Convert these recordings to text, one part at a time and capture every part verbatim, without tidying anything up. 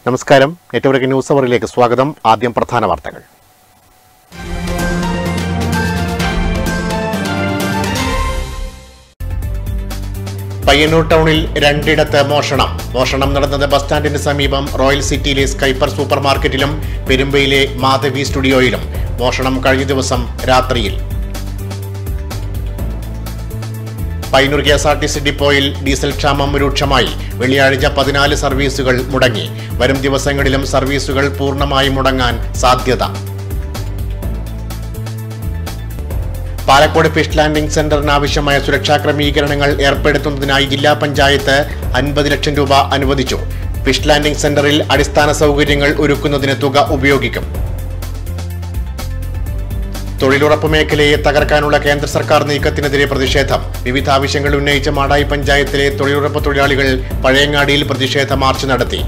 നമസ്കാരം. Network news അവറിലേക്ക് സ്വാഗതം. ആദ്യം പ്രധാന വാർത്തകൾ. പയ്യന്നൂർ ടൗണിൽ രണ്ടിടത്ത് മോഷണം. മോഷണം നടന്നത് ബസ് സ്റ്റാൻഡിന് സമീപം റോയൽ സിറ്റിയിലെ സ്കൈപ്പർ സൂപ്പർ മാർക്കറ്റിലും പെരുമ്പയിലെ മാധവി സ്റ്റുഡിയോയിലും. മോഷണം കഴിഞ്ഞ ദിവസം രാത്രിയിൽ. Payyanur K S R T C ഡിപ്പോയിൽ ഡീസൽ ക്ഷാമം രൂക്ഷമായി. വെള്ളിയാഴ്ച പതിനാല് സർവീസുകൾ മുടങ്ങി. വരും ദിവസങ്ങളിലും സർവീസുകൾ പൂർണ്ണമായി മുടങ്ങാൻ സാധ്യത. പാലക്കോട് ഫിഷ് ലാൻഡിംഗ് സെന്ററിന് ആവശ്യമായ സുരക്ഷാ ക്രമീകരണങ്ങൾ ഏർപ്പെടുത്തുന്നതിനായി ജില്ലാ പഞ്ചായത്ത് അൻപത് ലക്ഷം രൂപ അനുവദിച്ചു. ഫിഷ് ലാൻഡിംഗ് സെന്ററിൽ അടിസ്ഥാന സൗകര്യങ്ങൾ ഒരുക്കുന്നതിന് തുക ഉപയോഗിക്കും. തൊഴിലുറപ്പ് മേഖലയെ തകർക്കാനുള്ള കേന്ദ്ര സർക്കാർ നീക്കത്തിനെതിരെ പ്രതിഷേധം. വിവിധ ആവശ്യങ്ങൾ ഉന്നയിച്ച മാടായി പഞ്ചായത്തിലെ തൊഴിലുറപ്പ് തൊഴിലാളികൾ പഴയങ്ങാടിയിൽ പ്രതിഷേധ മാർച്ച് നടത്തി.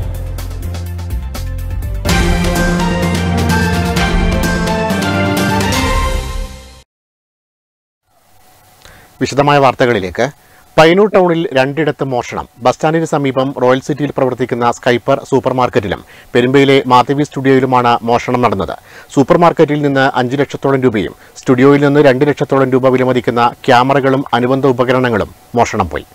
വിശദമായ വാർത്തകളിലേക്ക്. പയ്യന്നൂർ ടൗണിൽ രണ്ടിടത്ത് മോഷണം. ബസ് സ്റ്റാൻഡിന് സമീപം റോയൽ സിറ്റിയിൽ പ്രവർത്തിക്കുന്ന സ്കൈപ്പർ സൂപ്പർ മാർക്കറ്റിലും പെരുമ്പയിലെ മാധവി സ്റ്റുഡിയോയിലുമാണ് മോഷണം നടന്നത്. സൂപ്പർ മാർക്കറ്റിൽ നിന്ന് അഞ്ചു ലക്ഷത്തോളം രൂപയും സ്റ്റുഡിയോയിൽ നിന്ന് രണ്ട് ലക്ഷത്തോളം രൂപ വിലമതിക്കുന്ന ക്യാമറകളും അനുബന്ധ ഉപകരണങ്ങളും മോഷണം പോയി.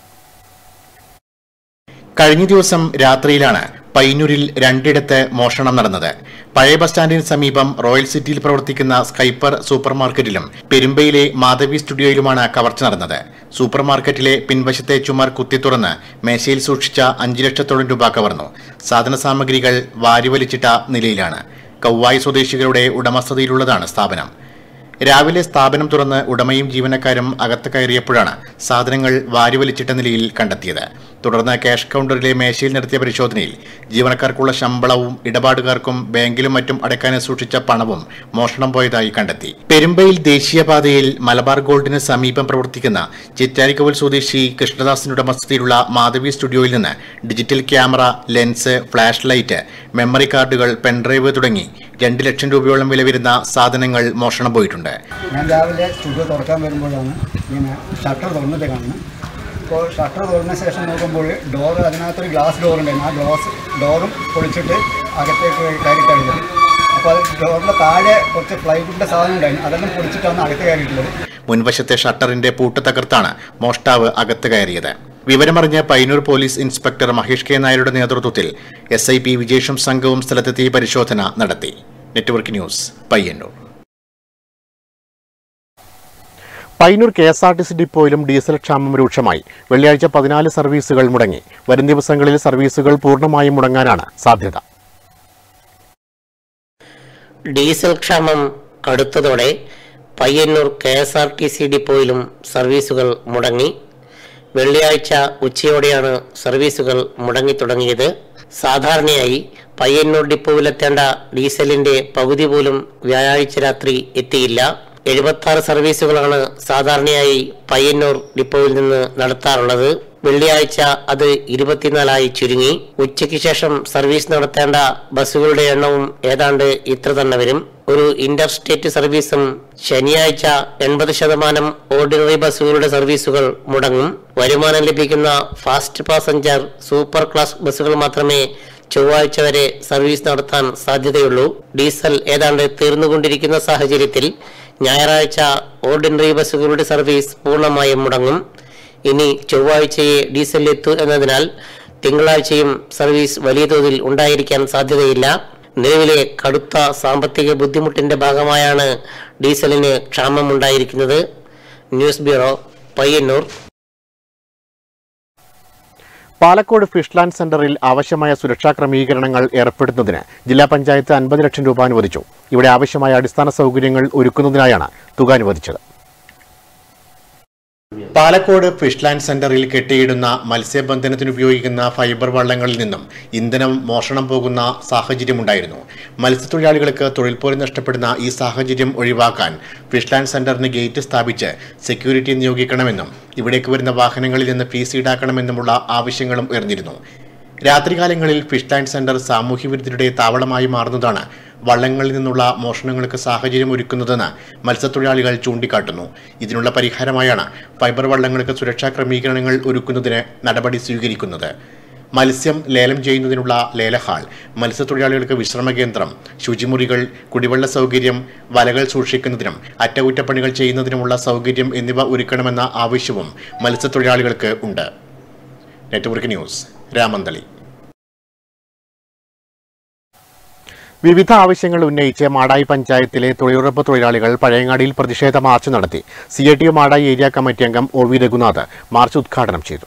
കഴിഞ്ഞ ദിവസം രാത്രിയിലാണ് പയ്യന്നൂരിൽ രണ്ടിടത്ത് മോഷണം നടന്നത്. പഴയ ബസ് സ്റ്റാൻഡിന് സമീപം റോയൽ സിറ്റിയിൽ പ്രവർത്തിക്കുന്ന സ്കൈപ്പർ സൂപ്പർ മാർക്കറ്റിലും പെരുമ്പയിലെ മാധവി സ്റ്റുഡിയോയിലുമാണ് കവർച്ച നടന്നത്. സൂപ്പർ മാർക്കറ്റിലെ പിൻവശത്തെ ചുമർ കുത്തിത്തുറന്ന് മേശയിൽ സൂക്ഷിച്ച അഞ്ചു ലക്ഷത്തോളം രൂപ കവർന്നു. സാധന സാമഗ്രികൾ വാരിവലിച്ചിട്ട നിലയിലാണ്. കൗവായി സ്വദേശികളുടെ ഉടമസ്ഥതയിലുള്ളതാണ് സ്ഥാപനം. രാവിലെ സ്ഥാപനം തുറന്ന് ഉടമയും ജീവനക്കാരും അകത്ത് കയറിയപ്പോഴാണ് സാധനങ്ങൾ വാരിവലിച്ചിട്ട നിലയിൽ കണ്ടെത്തിയത്. തുടർന്ന് ക്യാഷ് കൗണ്ടറിലെ മേശയിൽ നടത്തിയ പരിശോധനയിൽ ജീവനക്കാർക്കുള്ള ശമ്പളവും ഇടപാടുകാർക്കും ബാങ്കിലും മറ്റും അടയ്ക്കാൻ സൂക്ഷിച്ച പണവും മോഷണം പോയതായി കണ്ടെത്തി. പെരുമ്പയിൽ ദേശീയപാതയിൽ മലബാർ ഗോൾഡിന് സമീപം പ്രവർത്തിക്കുന്ന ചിറ്റാരിക്കവൽ സ്വദേശി കൃഷ്ണദാസിന്റെ ഉടമസ്ഥതയിലുള്ള മാധവി സ്റ്റുഡിയോയിൽ നിന്ന് digital camera, lens, flash light, memory കാർഡുകൾ, പെൻഡ്രൈവ് തുടങ്ങി രണ്ട് ലക്ഷം രൂപയോളം വില വരുന്ന സാധനങ്ങൾ മോഷണം പോയിട്ടുണ്ട്. ഞാൻ രാവിലെ സ്റ്റുഡിയോ തുറക്കാൻ വരുമ്പോഴാണ് ഇങ്ങനെ ഷട്ടർ തുറന്നിട്ട് കാണുന്നത്. അപ്പോൾ ഷട്ടർ തുറന്ന ശേഷം നോക്കുമ്പോൾ ഡോറ്, അതിനകത്തൊരു ഗ്ലാസ് ഡോറുണ്ടായിരുന്നു. ആ ഗ്ലാസ് ഡോറും പൊളിച്ചിട്ട് അകത്തേക്ക് കയറി കഴിഞ്ഞത്. അപ്പോൾ അത് ഡോറിൻ്റെ താഴെ കുറച്ച് പ്ലൈവുഡിൻ്റെ സാധനം ഉണ്ടായിരുന്നു. അതെല്ലാം പൊളിച്ചിട്ടാണ് അകത്ത് കയറിയിട്ടുള്ളത്. മുൻവശത്തെ ഷട്ടറിന്റെ പൂട്ട് തകർത്താണ് മോഷ്ടാവ് അകത്ത് കയറിയത്. വിവരമറിഞ്ഞ Payyanur police inspector Mahesh K നായരുടെ നേതൃത്വത്തിൽ എസ് ഐ പി വിജേഷും സംഘവും സ്ഥലത്തെത്തി പരിശോധന നടത്തി. Network news, Payyanur. Payyanur K S R T C ഡിപ്പോയിലും ഡീസൽ ക്ഷാമം രൂക്ഷമായി. വെള്ളിയാഴ്ച പതിനാല് സർവീസുകൾ മുടങ്ങി. വരും ദിവസങ്ങളിൽ സർവീസുകൾ പൂർണ്ണമായും മുടങ്ങാനാണ് സാധ്യത. ഡീസൽ ക്ഷാമം കടുത്തതോടെ Payyanur K S R T C ഡിപ്പോയിലും സർവീസുകൾ മുടങ്ങി. വെള്ളിയാഴ്ച ഉച്ചയോടെയാണ് സർവീസുകൾ മുടങ്ങി തുടങ്ങിയത്. സാധാരണയായി പയ്യന്നൂർ ഡിപ്പോയിലെത്തേണ്ട ഡീസലിന്റെ പകുതി പോലും വ്യാഴാഴ്ച രാത്രി എത്തിയില്ല. എഴുപത്തി ആറ് സർവീസുകളാണ് സാധാരണയായി പയ്യന്നൂർ ഡിപ്പോയിൽ നിന്ന് നടത്താറുള്ളത്. വെള്ളിയാഴ്ച അത് ഇരുപത്തിനാലായി ചുരുങ്ങി. ഉച്ചയ്ക്ക് ശേഷം സർവീസ് നടത്തേണ്ട ബസ്സുകളുടെ എണ്ണവും ഏതാണ്ട് ഇത്ര തന്നെ വരും. ഒരു ഇന്റർ സ്റ്റേറ്റ് സർവീസും ശനിയാഴ്ച എൺപത് ശതമാനം ഓർഡിനറി ബസ്സുകളുടെ സർവീസുകൾ മുടങ്ങും. വരുമാനം ലഭിക്കുന്ന ഫാസ്റ്റ് പാസഞ്ചർ, സൂപ്പർ ക്ലാസ് ബസ്സുകൾ മാത്രമേ ചൊവ്വാഴ്ച വരെ സർവീസ് നടത്താൻ സാധ്യതയുള്ളൂ. ഡീസൽ ഏതാണ്ട് തീർന്നുകൊണ്ടിരിക്കുന്ന സാഹചര്യത്തിൽ ഞായറാഴ്ച ഓർഡിനറി ബസ്സുകളുടെ സർവീസ് പൂർണ്ണമായും മുടങ്ങും. ഇനി ചൊവ്വാഴ്ചയെ ഡീസൽ എത്തൂ എന്നതിനാൽ തിങ്കളാഴ്ചയും സർവീസ് വലിയ തോതിൽ ഉണ്ടായിരിക്കാൻ സാധ്യതയില്ല. നിലവിലെ കടുത്ത സാമ്പത്തിക ബുദ്ധിമുട്ടിന്റെ ഭാഗമായാണ് ഡീസലിന് ക്ഷാമമുണ്ടായിരിക്കുന്നത്. News bureau, Payyanur. Palakode fish land സെന്ററിൽ ആവശ്യമായ സുരക്ഷാ ക്രമീകരണങ്ങൾ ഏർപ്പെടുത്തുന്നതിന് ജില്ലാ പഞ്ചായത്ത് അൻപത് ലക്ഷം രൂപ അനുവദിച്ചു. ഇവിടെ ആവശ്യമായ അടിസ്ഥാന സൗകര്യങ്ങൾ ഒരുക്കുന്നതിനായാണ് തുക അനുവദിച്ചത്. പാലക്കോട് ഫിഷ് ലാൻഡ് സെന്ററിൽ കെട്ടിയിടുന്ന മത്സ്യബന്ധനത്തിന് ഉപയോഗിക്കുന്ന ഫൈബർ വള്ളങ്ങളിൽ നിന്നും ഇന്ധനം മോഷണം പോകുന്ന സാഹചര്യമുണ്ടായിരുന്നു. മത്സ്യത്തൊഴിലാളികൾക്ക് തൊഴിൽ പോലും നഷ്ടപ്പെടുന്ന ഈ സാഹചര്യം ഒഴിവാക്കാൻ ഫിഷ് ലാൻഡ് സെന്ററിന് ഗേറ്റ് സ്ഥാപിച്ച് സെക്യൂരിറ്റി നിയോഗിക്കണമെന്നും ഇവിടേക്ക് വരുന്ന വാഹനങ്ങളിൽ നിന്ന് ഫീസ് ഈടാക്കണമെന്നുമുള്ള ആവശ്യങ്ങളും ഉയർന്നിരുന്നു. രാത്രികാലങ്ങളിൽ ഫിഷ് ലാൻഡ് സെന്റർ സാമൂഹ്യവിരുദ്ധരുടെ താവളമായി മാറുന്നതാണ് വള്ളങ്ങളിൽ നിന്നുള്ള മോഷണങ്ങൾക്ക് സാഹചര്യം ഒരുക്കുന്നതെന്ന് മത്സ്യത്തൊഴിലാളികൾ ചൂണ്ടിക്കാട്ടുന്നു. ഇതിനുള്ള പരിഹാരമായാണ് ഫൈബർ വള്ളങ്ങൾക്ക് സുരക്ഷാ ക്രമീകരണങ്ങൾ ഒരുക്കുന്നതിന് നടപടി സ്വീകരിക്കുന്നത്. മത്സ്യം ലേലം ചെയ്യുന്നതിനുള്ള ലേലഹാൾ, മത്സ്യത്തൊഴിലാളികൾക്ക് വിശ്രമ കേന്ദ്രം, ശുചിമുറികൾ, കുടിവെള്ള സൗകര്യം, വലകൾ സൂക്ഷിക്കുന്നതിനും അറ്റകുറ്റപ്പണികൾ ചെയ്യുന്നതിനുമുള്ള സൗകര്യം എന്നിവ ഒരുക്കണമെന്ന ആവശ്യവും മത്സ്യത്തൊഴിലാളികൾക്ക് ഉണ്ട്. Network news, Ramanthali. വിവിധ ആവശ്യങ്ങൾ ഉന്നയിച്ച് മാടായി പഞ്ചായത്തിലെ തൊഴിലുറപ്പ് തൊഴിലാളികൾ പഴയങ്ങാടിയിൽ പ്രതിഷേധ മാർച്ച് നടത്തി. C I T U Madayi area committee അംഗം ഒ വി രഘുനാഥ് മാർച്ച് ഉദ്ഘാടനം ചെയ്തു.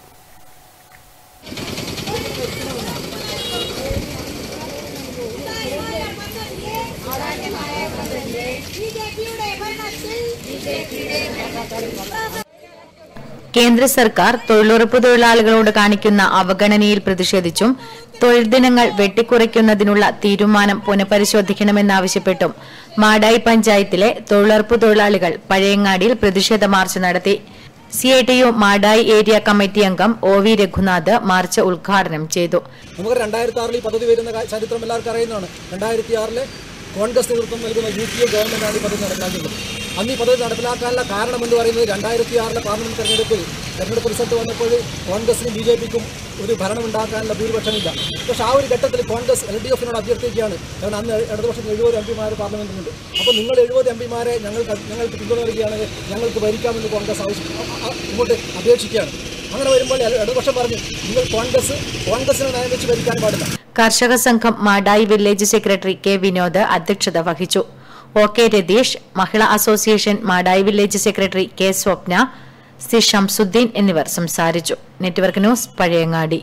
കേന്ദ്ര സർക്കാർ തൊഴിലുറപ്പ് തൊഴിലാളികളോട് കാണിക്കുന്ന അവഗണനയിൽ പ്രതിഷേധിച്ചും തൊഴിൽ ദിനങ്ങൾ വെട്ടിക്കുറയ്ക്കുന്നതിനുള്ള തീരുമാനം പുനഃപരിശോധിക്കണമെന്നാവശ്യപ്പെട്ടും മാടായി പഞ്ചായത്തിലെ തൊഴിലുറപ്പ് തൊഴിലാളികൾ പഴയങ്ങാടിയിൽ പ്രതിഷേധ മാർച്ച് നടത്തി. C I T U Madayi area committee അംഗം ഒ വി രഘുനാഥ് മാർച്ച് ഉദ്ഘാടനം ചെയ്തു. നമുക്ക് രണ്ടായിരത്തി ആറിൽ ഈ പദ്ധതി വരുന്ന ചരിത്രം എല്ലാവർക്കും അറിയുന്നതാണ്. രണ്ടായിരത്തി ആറില് കോൺഗ്രസ് നേതൃത്വം നൽകുന്ന യു പി എ ഗവൺമെന്റാണ് ഈ പദ്ധതി നടപ്പാക്കുന്നത്. അന്ന് ഈ പദ്ധതി നടപ്പിലാക്കാനുള്ള കാരണം എന്ന് പറയുന്നത് രണ്ടായിരത്തി ആറിലെ പാർലമെന്റ് തെരഞ്ഞെടുപ്പിൽ തെരഞ്ഞെടുപ്പ് റിസൾട്ട് വന്നപ്പോൾ കോൺഗ്രസിനും ബി ജെ പിക്കും ഒരു ഭരണം ഉണ്ടാക്കാനുള്ള ഭൂരിപക്ഷമില്ല. പക്ഷേ ആ ഒരു ഘട്ടത്തിൽ കോൺഗ്രസ് എൽ ഡി എഫിനോട് അഭ്യർത്ഥിക്കുകയാണ്. കാരണം അന്ന് ഇടതുപക്ഷത്തിന് എഴുപത് എം പിമാർ പാർലമെന്റിലുണ്ട്. അപ്പോൾ നിങ്ങൾ എഴുപത് എം പിമാരെ ഞങ്ങൾക്ക് ഞങ്ങൾക്ക് പിന്തുണ നൽകുകയാണെങ്കിൽ ഞങ്ങൾക്ക് ഭരിക്കാമെന്ന് കോൺഗ്രസ് ആവശ്യം ഇങ്ങോട്ട് അപേക്ഷിക്കുകയാണ്. അങ്ങനെ വരുമ്പോൾ ഇടതുപക്ഷം പറഞ്ഞു നിങ്ങൾ കോൺഗ്രസ് കോൺഗ്രസിനെ നയം വെച്ച് ഭരിക്കാൻ പാടില്ല. കർഷക സംഘം Madayi village secretary K Vinod അധ്യക്ഷത വഹിച്ചു. O K Ratheesh, Mahila association Madayi village secretary K Swapna, C Shamsuddin എന്നിവർ സംസാരിച്ചു. Network news, Pazhayangadi.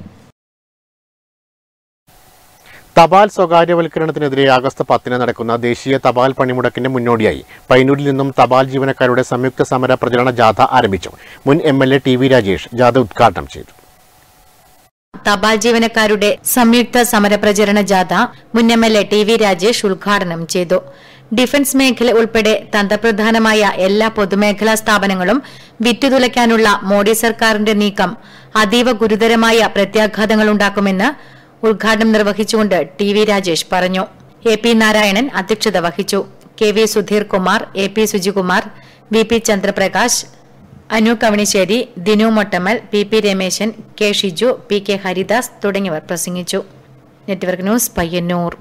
തപാൽ സ്വകാര്യവൽക്കരണത്തിനെതിരെ ആഗസ്റ്റ് പത്തിന് നടക്കുന്ന ദേശീയ തപാൽ പണിമുടക്കിന്റെ മുന്നോടിയായി പയ്യന്നൂരിൽ നിന്നും തപാൽ ജീവനക്കാരുടെ സംയുക്ത സമര പ്രചരണ ജാഥ ആരംഭിച്ചു. മുൻ M L A T V Rajesh ജാഥ ഉദ്ഘാടനം ചെയ്തു. തപാൽ ജീവനക്കാരുടെ സംയുക്ത സമരപ്രചരണ ജാഥ മുൻ M L A T V Rajesh ഉദ്ഘാടനം ചെയ്തു. ഡിഫൻസ് മേഖല ഉൾപ്പെടെ തന്ത്രപ്രധാനമായ എല്ലാ പൊതുമേഖലാ സ്ഥാപനങ്ങളും വിറ്റുതുലയ്ക്കാനുള്ള മോഡി സർക്കാരിന്റെ നീക്കം അതീവ ഗുരുതരമായ പ്രത്യാഘാതങ്ങളുണ്ടാക്കുമെന്ന് ഉദ്ഘാടനം നിർവഹിച്ചുകൊണ്ട് ടി വി രാജേഷ് പറഞ്ഞു. എ പി നാരായണൻ അധ്യക്ഷത വഹിച്ചു. K V Sudheer Kumar, A P Sujikumar, V P Chandraprakash, Anu Kavanissery, Dinu Mottammal, P P Rameshan, K Shiju, P K Haridas തുടങ്ങിയവർ പ്രസംഗിച്ചു. Network news, Payyanur.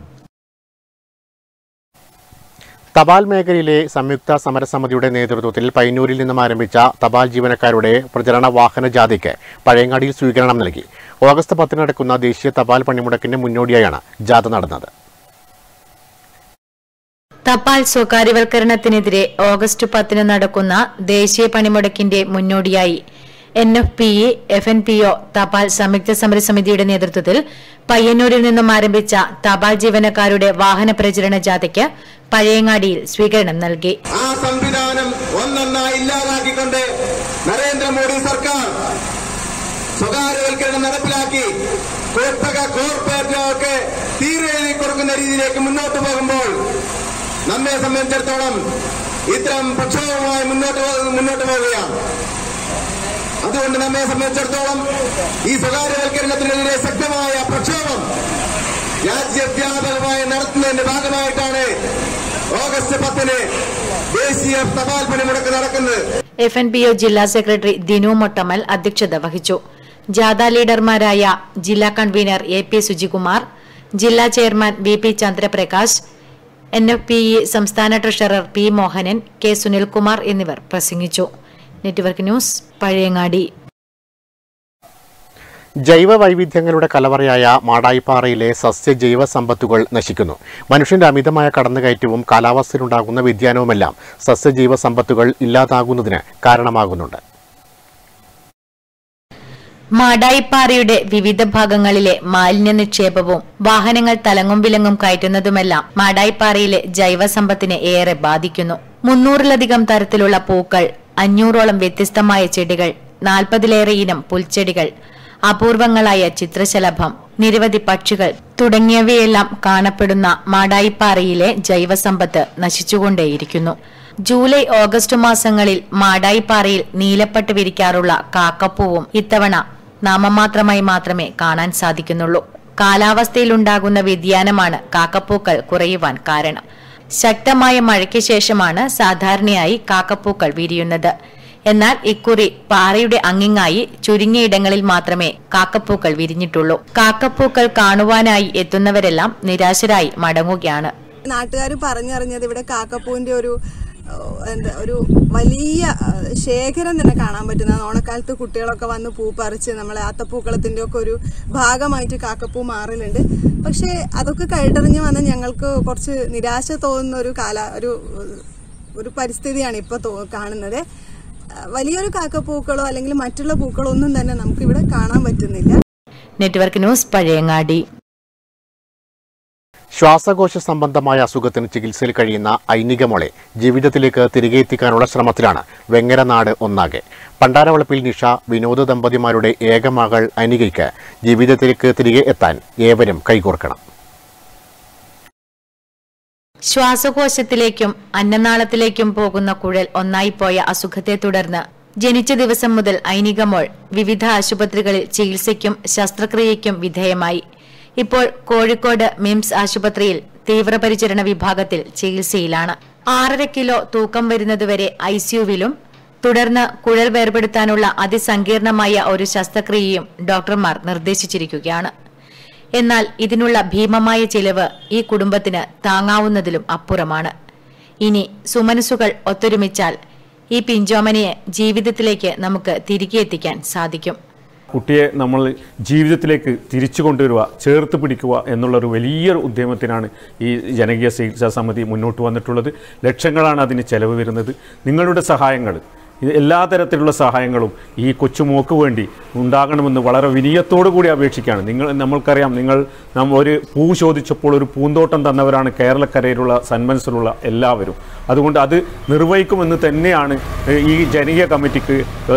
തപാൽ മേഖലയിലെ സംയുക്ത സമരസമിതിയുടെ നേതൃത്വത്തിൽ പയ്യന്നൂരിൽ നിന്നും ആരംഭിച്ച തപാൽ ജീവനക്കാരുടെ പ്രചരണ വാഹന ജാഥയ്ക്ക് പഴയങ്ങാടിയിൽ സ്വീകരണം നൽകി. ഓഗസ്റ്റ് പത്തിന് നടക്കുന്ന ദേശീയ തപാൽ പണിമുടക്കിന്റെ മുന്നോടിയായാണ് ജാഥ നടന്നത്. തപാൽ സ്വകാര്യവൽക്കരണത്തിനെതിരെ ഓഗസ്റ്റ് പത്തിന് നടക്കുന്ന ദേശീയ പണിമുടക്കിന്റെ മുന്നോടിയായി N F P E, F N P O തപാൽ സംയുക്ത സമരസമിതിയുടെ നേതൃത്വത്തിൽ പയ്യന്നൂരിൽ നിന്നും ആരംഭിച്ച തപാൽ ജീവനക്കാരുടെ വാഹന പ്രചരണ ജാഥയ്ക്ക് പഴയങ്ങാടിയിൽ സ്വീകരണം നൽകി. ആ സംവിധാനം ഒന്നൊന്നായി ഇല്ലാതാക്കിക്കൊണ്ട് നരേന്ദ്രമോദി സർക്കാർ സ്വകാര്യവൽക്കരണം നടപ്പിലാക്കി കുത്തക കോർപ്പറേറ്റുകൾക്ക് തീരെഴുതി കൊടുക്കുന്ന രീതിയിലേക്ക് മുന്നോട്ട് പോകുമ്പോൾ നമ്മെ സംബന്ധിച്ചിടത്തോളം ഇത്തരം പ്രക്ഷോഭവുമായി മുന്നോട്ട് മുന്നോട്ട് പോവുകയാണ്. അതുകൊണ്ട് നമ്മെ സംബന്ധിച്ചിടത്തോളം ഈ സ്വകാര്യവൽക്കരണത്തിനെതിരെ ശക്തമായ പ്രക്ഷോഭം രാജ്യവ്യാപകമായി നടത്തുന്നതിന്റെ ഭാഗമായിട്ടാണ് ഓഗസ്റ്റ് പത്തിന് ദേശീയ തപാൽ പണിമുടക്ക് നടക്കുന്നത്. എഫ് എൻ പി ഒ ജില്ലാ സെക്രട്ടറി ദിനു മൊട്ടമ്മൽ അധ്യക്ഷത വഹിച്ചു. ജാഥ ലീഡർമാരായ ജില്ലാ കൺവീനർ എ പി സുജികുമാർ, ജില്ലാ chairman V P Chandraprakash, N F P E സംസ്ഥാന treasurer P Mohanan, K Sunilkumar എന്നിവർ പ്രസംഗിച്ചു. Network news, Pazhayangadi. ജൈവ വൈവിധ്യങ്ങളുടെ കലവറയായ മാടായിപ്പാറയിലെ സസ്യ ജൈവ സമ്പത്തുകൾ നശിക്കുന്നു. മനുഷ്യന്റെ അമിതമായ കടന്നുകയറ്റവും കാലാവസ്ഥയിലുണ്ടാകുന്ന വ്യതിയാനവുമെല്ലാം സസ്യജൈവ സമ്പത്തുകൾ ഇല്ലാതാകുന്നതിന് കാരണമാകുന്നുണ്ട്. മാടായിപ്പാറയുടെ വിവിധ ഭാഗങ്ങളിലെ മാലിന്യ നിക്ഷേപവും വാഹനങ്ങൾ തലങ്ങും വിലങ്ങും കയറ്റുന്നതുമെല്ലാം മാടായിപ്പാറയിലെ ജൈവ സമ്പത്തിനെ ഏറെ ബാധിക്കുന്നു. മുന്നൂറിലധികം തരത്തിലുള്ള പൂക്കൾ, അഞ്ഞൂറോളം വ്യത്യസ്തമായ ചെടികൾ, നാൽപ്പതിലേറെ ഇനം പുൽച്ചെടികൾ, അപൂർവങ്ങളായ ചിത്രശലഭം, നിരവധി പക്ഷികൾ തുടങ്ങിയവയെല്ലാം കാണപ്പെടുന്ന മാടായിപ്പാറയിലെ ജൈവസമ്പത്ത് നശിച്ചുകൊണ്ടേയിരിക്കുന്നു. ജൂലൈ ഓഗസ്റ്റ് മാസങ്ങളിൽ മാടായിപ്പാറയിൽ നീലപ്പട്ട് വിരിക്കാറുള്ള കാക്കപ്പൂവും ഇത്തവണ നാമമാത്രമായി മാത്രമേ കാണാൻ സാധിക്കുന്നുള്ളൂ. കാലാവസ്ഥയിലുണ്ടാകുന്ന വ്യതിയാനമാണ് കാക്കപ്പൂക്കൾ കുറയുവാൻ കാരണം. ശക്തമായ മഴയ്ക്ക് ശേഷമാണ് സാധാരണയായി കാക്കപ്പൂക്കൾ വിരിയുന്നത്. എന്നാൽ ഇക്കുറി പാറയുടെ അങ്ങിങ്ങായി ചുരുങ്ങിയിടങ്ങളിൽ മാത്രമേ കാക്കപ്പൂക്കൾ വിരിഞ്ഞിട്ടുള്ളൂ. കാക്കപ്പൂക്കൾ കാണുവാനായി എത്തുന്നവരെല്ലാം നിരാശരായി മടങ്ങുകയാണ്. നാട്ടുകാർ പറഞ്ഞറിഞ്ഞത് ഇവിടെ കാക്കപ്പൂവിന്റെ ഒരു എന്താ ഒരു വലിയ ശേഖരം തന്നെ കാണാൻ പറ്റുന്നതാണ്. ഓണക്കാലത്ത് കുട്ടികളൊക്കെ വന്ന് പൂ പറിച്ച് നമ്മളെ ആത്തപ്പൂക്കളത്തിന്റെ ഒക്കെ ഒരു ഭാഗമായിട്ട് കാക്കപ്പൂ മാറലുണ്ട്. പക്ഷെ അതൊക്കെ കൈട്ടറിഞ്ഞ് വന്ന ഞങ്ങൾക്ക് കുറച്ച് നിരാശ തോന്നുന്ന ഒരു കാല ഒരു ഒരു പരിസ്ഥിതിയാണ് ഇപ്പൊ കാണുന്നത്. വലിയൊരു കാക്കപ്പൂക്കളോ അല്ലെങ്കിൽ മറ്റുള്ള പൂക്കളോ ഒന്നും തന്നെ നമുക്ക് ഇവിടെ കാണാൻ പറ്റുന്നില്ല. Network news, Pazhayangadi. ശ്വാസകോശ സംബന്ധമായ അസുഖത്തിന് ചികിത്സയിൽ കഴിയുന്ന ഐനികമോളെ ജീവിതത്തിലേക്ക് തിരികെ എത്തിക്കാനുള്ള ശ്രമത്തിലാണ് വെങ്ങരനാട് ഒന്നാകെ. പണ്ടാരവളപ്പിൽ നിഷ, വിനോദ ദമ്പതിമാരുടെ ഏക മകൾ ഐനികയ്ക്ക് ജീവിതത്തിലേക്ക് തിരികെ എത്താൻ ഏവരും കൈകോർക്കണം. ശ്വാസകോശത്തിലേക്കും അന്നനാളത്തിലേക്കും പോകുന്ന കുഴൽ ഒന്നായിപ്പോയ അസുഖത്തെ തുടർന്ന് ജനിച്ച ദിവസം മുതൽ ഐനികമോൾ വിവിധ ആശുപത്രികളിൽ ചികിത്സയ്ക്കും ശസ്ത്രക്രിയയ്ക്കും വിധേയമായി. ഇപ്പോൾ കോഴിക്കോട് മിംസ് ആശുപത്രിയിൽ തീവ്രപരിചരണ വിഭാഗത്തിൽ ചികിത്സയിലാണ്. ആറര കിലോ തൂക്കം വരുന്നതുവരെ ഐസിയുവിലും തുടർന്ന് കുഴൽ വേർപെടുത്താനുള്ള അതിസങ്കീർണമായ ഒരു ശസ്ത്രക്രിയയും ഡോക്ടർമാർ നിർദ്ദേശിച്ചിരിക്കുകയാണ്. എന്നാൽ ഇതിനുള്ള ഭീമമായ ചിലവ് ഈ കുടുംബത്തിന് താങ്ങാവുന്നതിലും അപ്പുറമാണ്. ഇനി സുമനസുകൾ ഒത്തൊരുമിച്ചാൽ ഈ പിഞ്ചോമനയെ ജീവിതത്തിലേക്ക് നമുക്ക് തിരികെ എത്തിക്കാൻ സാധിക്കും. കുട്ടിയെ നമ്മൾ ജീവിതത്തിലേക്ക് തിരിച്ചു കൊണ്ടുവരിക, ചേർത്ത് പിടിക്കുക എന്നുള്ളൊരു വലിയൊരു ഉദ്യമത്തിനാണ് ഈ ജനകീയ ചികിത്സാ സമിതി മുന്നോട്ട് വന്നിട്ടുള്ളത്. ലക്ഷങ്ങളാണ് അതിന് ചെലവ് വരുന്നത്. നിങ്ങളുടെ സഹായങ്ങൾ, എല്ലാ തരത്തിലുള്ള സഹായങ്ങളും ഈ കൊച്ചുമോക്ക് വേണ്ടി ഉണ്ടാകണമെന്ന് വളരെ വിനയത്തോടു കൂടി അപേക്ഷിക്കുകയാണ്. നിങ്ങൾ നമ്മൾക്കറിയാം, നിങ്ങൾ നാം ഒരു പൂ ചോദിച്ചപ്പോൾ ഒരു പൂന്തോട്ടം തന്നവരാണ് കേരളക്കരയിലുള്ള സന്മനസ്സിലുള്ള എല്ലാവരും. അതുകൊണ്ട് അത് നിർവഹിക്കുമെന്ന് തന്നെയാണ് ഈ ജനകീയ കമ്മിറ്റിക്ക്